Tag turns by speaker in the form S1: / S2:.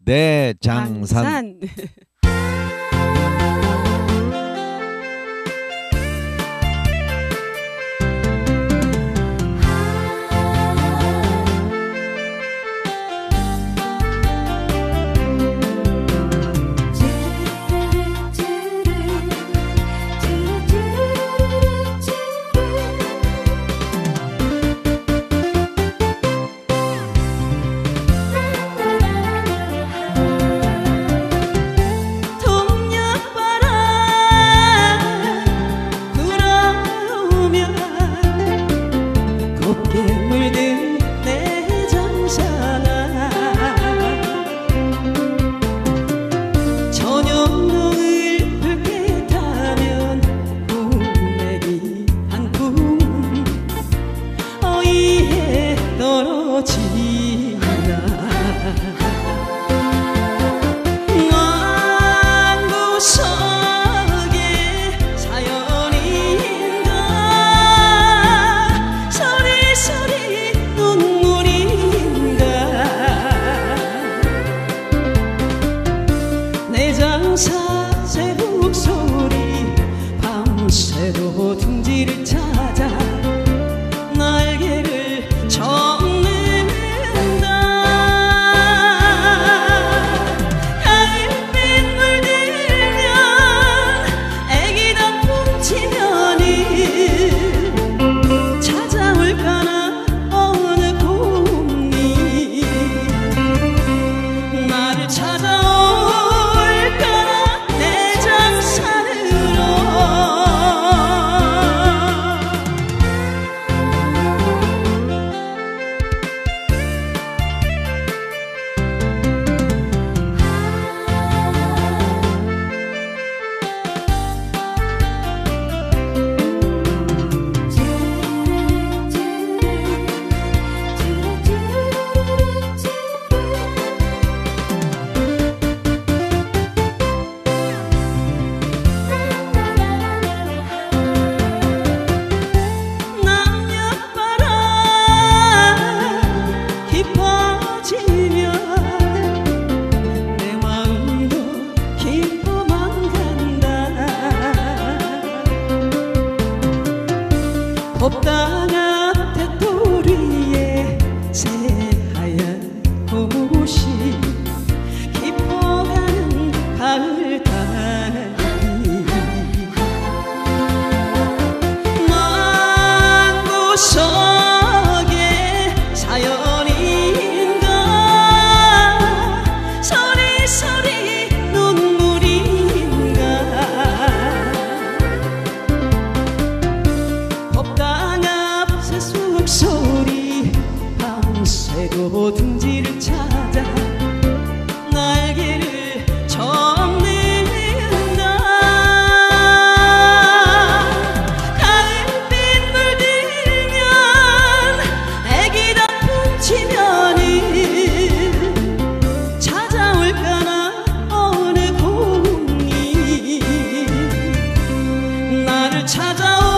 S1: 대장산.
S2: 새벽 소리 밤새도 둥지를 찾아 날개를 젓는다. 가을빛 물들면 애기 단풍 치면은 찾아올까나 어느 곰이 나를 찾아오 법당 앞 대토리에 새하얀 고무신 깊어가는 가을 달이 먼 구석에 사연인가 서리서리 눈물인가 소리 밤새도 둥지를 찾아 날개를 젓는다. 가을빛 물들면 애기 단풍 치면은 찾아올까나 어느 공이 나를 찾아오